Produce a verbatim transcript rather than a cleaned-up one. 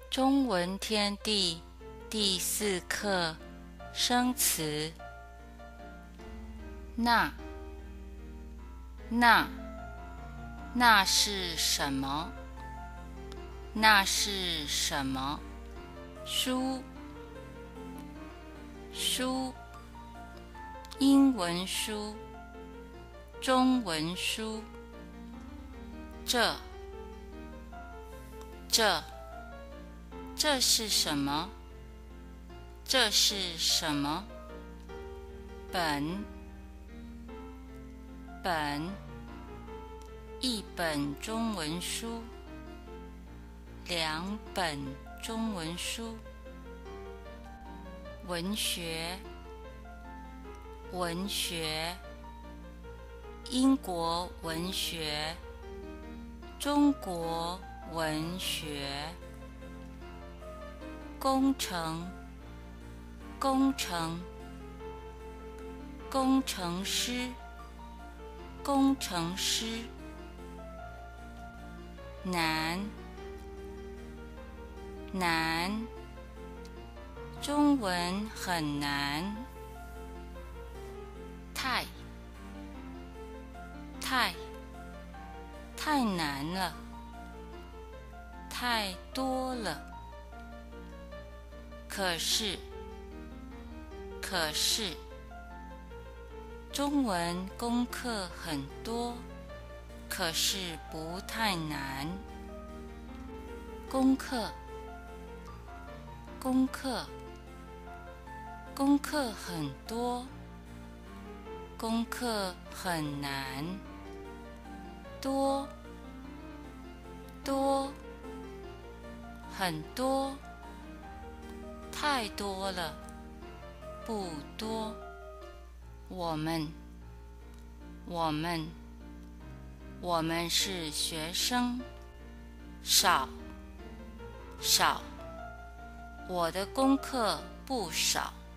中文天地第四课生词。那那那是什么？那是什么？书书英文书，中文书。这这这是什么？这是什么？本本一本中文书，两本中文书。文学文学英国文学，中国文学。工程工程工程师工程师。难难中文很难。太太太难了，太多了。可是可是中文功课很多，可是不太难。功课功课功课很多，功课很难。多多很多，太多了，不多。我们我们我们是学生。少少我的功课不少。